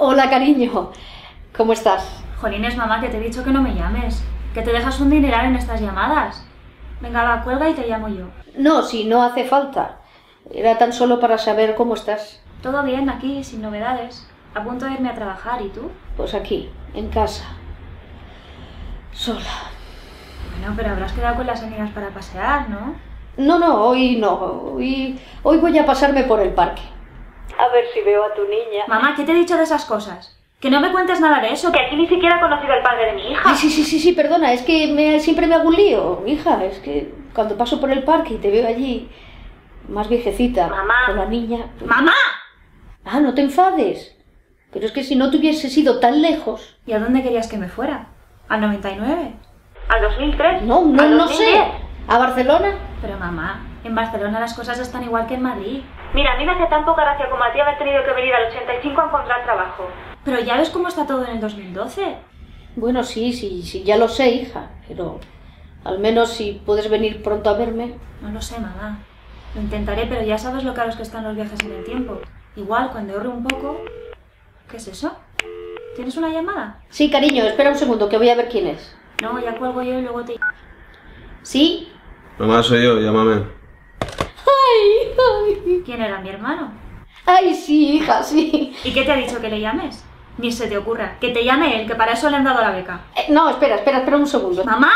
Hola, cariño. ¿Cómo estás? Jolines, mamá, que te he dicho que no me llames. Que te dejas un dineral en estas llamadas. Venga, va, cuelga y te llamo yo. No, si no hace falta. Era tan solo para saber cómo estás. Todo bien aquí, sin novedades. A punto de irme a trabajar, ¿y tú? Pues aquí, en casa. Sola. Bueno, pero habrás quedado con las amigas para pasear, ¿no? No, hoy no. Hoy voy a pasarme por el parque. A ver si veo a tu niña. Mamá, ¿qué te he dicho de esas cosas? Que no me cuentes nada de eso, que aquí ni siquiera he conocido al padre de mi hija. Ay, sí, perdona, es que siempre me hago un lío, hija. Es que cuando paso por el parque y te veo allí, más viejecita, Mamá. con la niña... ¡Mamá! Ah, no te enfades. Pero es que si no te hubieses ido tan lejos... ¿Y a dónde querías que me fuera? ¿Al 99? ¿Al 2003? No sé. ¿A Barcelona? Pero mamá, en Barcelona las cosas están igual que en Madrid. Mira, a mí me hace tan poca gracia como a ti haber tenido que venir al 85 a encontrar trabajo. Pero ya ves cómo está todo en el 2012. Bueno, sí, ya lo sé, hija. Pero al menos si puedes venir pronto a verme... No lo sé, mamá. Lo intentaré, pero ya sabes lo caros que están los viajes en el tiempo. Igual, cuando ahorre un poco... ¿Qué es eso? ¿Tienes una llamada? Sí, cariño, espera un segundo, que voy a ver quién es. No, ya cuelgo yo y luego te... ¿Sí? Mamá, soy yo, llámame. Ay. ¿Quién era, mi hermano? Ay, sí, hija, sí. ¿Y qué te ha dicho que le llames? Ni se te ocurra. Que te llame él, que para eso le han dado la beca. No, espera un segundo. ¡Mamá!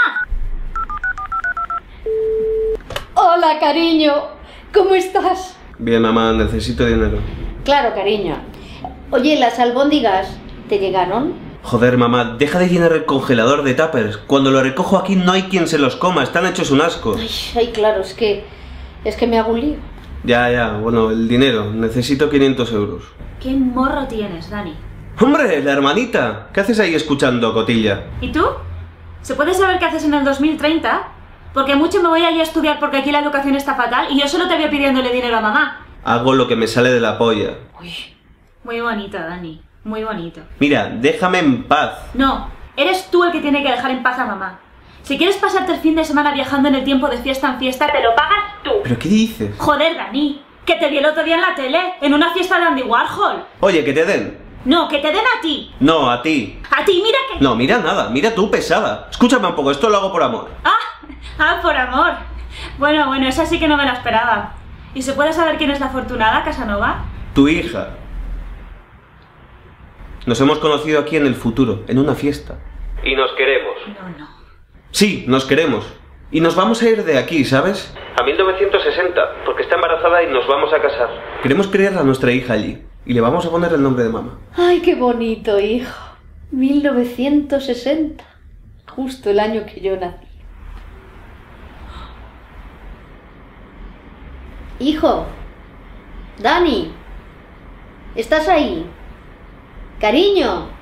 Hola, cariño. ¿Cómo estás? Bien, mamá, necesito dinero. Claro, cariño. Oye, ¿las albóndigas te llegaron? Joder, mamá, deja de llenar el congelador de tuppers. Cuando lo recojo aquí no hay quien se los coma, están hechos un asco. Ay, claro, es que me hago un lío. Ya, bueno, el dinero. Necesito 500 euros. ¿Qué morro tienes, Dani? ¡Hombre, la hermanita! ¿Qué haces ahí escuchando, cotilla? ¿Y tú? ¿Se puede saber qué haces en el 2030? Porque mucho me voy allí a estudiar porque aquí la educación está fatal y yo solo te veo pidiéndole dinero a mamá. Hago lo que me sale de la polla. Uy. Muy bonito, Dani. Muy bonito. Mira, déjame en paz. No, eres tú el que tiene que dejar en paz a mamá. Si quieres pasarte el fin de semana viajando en el tiempo de fiesta en fiesta, te lo pagas tú. ¿Pero qué dices? Joder, Dani, que te vi el otro día en la tele, en una fiesta de Andy Warhol. Oye, que te den. No, que te den a ti. No, a ti. A ti, mira que... No, mira nada, mira tú, pesada. Escúchame un poco, esto lo hago por amor. Por amor. Bueno, esa sí que no me la esperaba. ¿Y se puede saber quién es la afortunada, Casanova? Tu hija. Nos hemos conocido aquí en el futuro, en una fiesta. Y nos queremos. No. Sí, nos queremos. Y nos vamos a ir de aquí, ¿sabes? A 1960, porque está embarazada y nos vamos a casar. Queremos criar a nuestra hija allí. Y le vamos a poner el nombre de mamá. Ay, qué bonito, hijo. 1960. Justo el año que yo nací. Hijo. Dani. ¿Estás ahí? Cariño.